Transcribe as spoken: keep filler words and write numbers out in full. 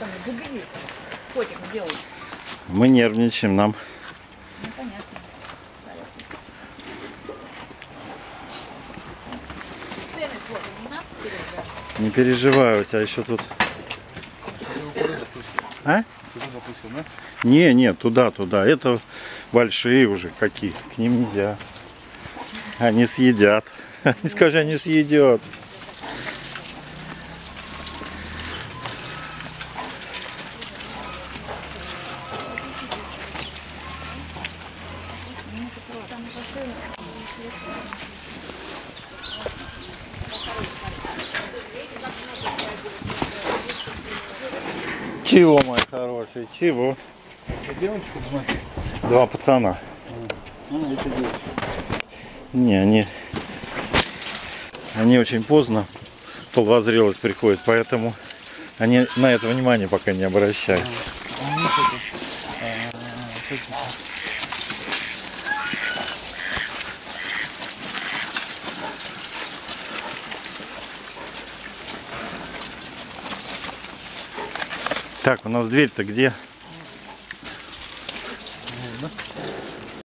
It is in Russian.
там дубли котик сделать. Мы нервничаем, нам. Ну, понятно. Цены вот, не надо, Сережа? Не переживай, у тебя еще тут... А? Не, нет, туда, туда. Это большие уже какие. К ним нельзя. Они съедят. Не скажи, они съедят. Чего, мой хороший, чего? Девочку, Два пацана. а, это девочка. Не, они, они очень поздно, половозрелость приходит, поэтому они на это внимание пока не обращают. Так, у нас дверь-то где?